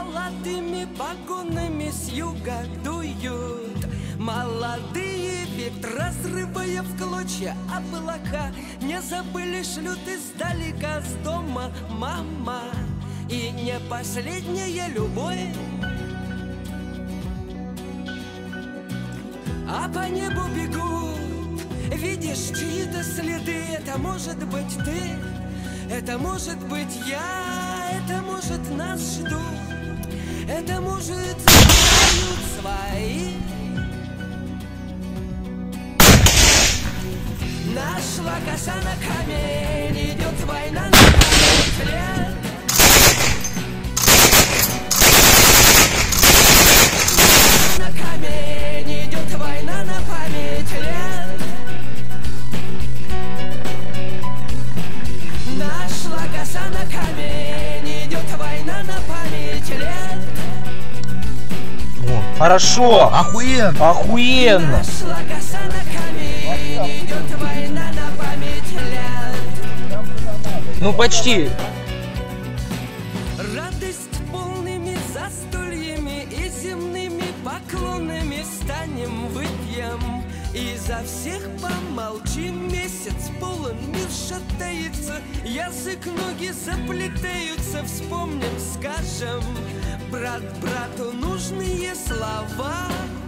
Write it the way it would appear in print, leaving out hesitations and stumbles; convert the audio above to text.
Золотыми погонами с юга дуют молодые ветра, разрывая в клочья облака. Не забыли, шлют издалека с дома мама. И не последняя любовь, а по небу бегут, видишь чьи-то следы. Это может быть ты, это может быть я, это может нас ждут, это может знают свои. Нашла коса на камень, идет война на камень лет. На камень идет война на память лет. Нашла коса на камень, идет война на память лет. О, хорошо! Охуенно! Охуенно! Нашла коса на камень, идет война на память лет. Ну почти! Радость полными застольями и земными поклонами станем, выпьем и за всех помолчим. Месяц полон, мир шатается, язык, ноги заплетаются. Вспомним, скажем брат брату нужные слова.